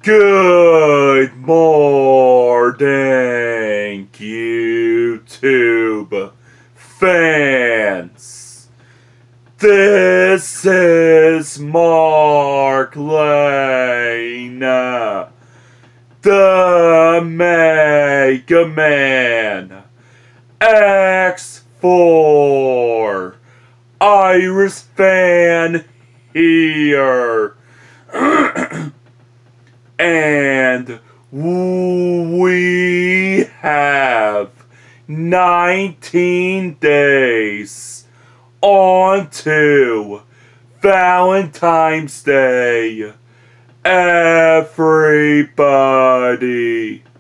Good morning, YouTube fans. This is Mark Lane, the Mega Man X4 Iris fan here. And we have 19 days onto Valentine's Day, everybody.